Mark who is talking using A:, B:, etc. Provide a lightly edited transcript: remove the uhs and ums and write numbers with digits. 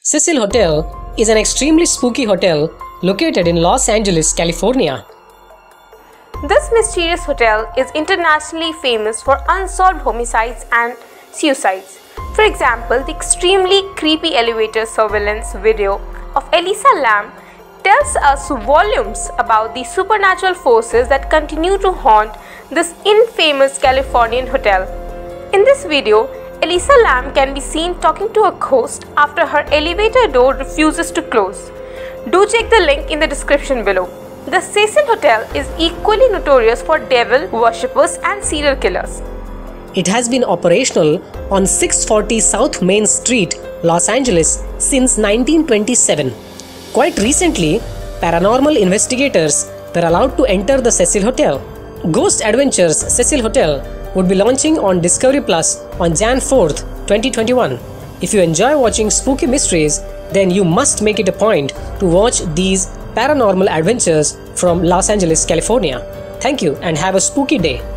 A: Cecil Hotel is an extremely spooky hotel located in Los Angeles, California.
B: This mysterious hotel is internationally famous for unsolved homicides and suicides. For example, the extremely creepy elevator surveillance video of Elisa Lam tells us volumes about the supernatural forces that continue to haunt this infamous Californian hotel. In this video, Elisa Lam can be seen talking to a ghost after her elevator door refuses to close. Do check the link in the description below. The Cecil Hotel is equally notorious for devil worshippers and serial killers.
A: It has been operational on 640 South Main Street, Los Angeles since 1927. Quite recently, paranormal investigators were allowed to enter the Cecil Hotel. Ghost Adventures Cecil Hotel would be launching on Discovery Plus on Jan 4th, 2021. If you enjoy watching spooky mysteries, then you must make it a point to watch these paranormal adventures from Los Angeles, California. Thank you and have a spooky day.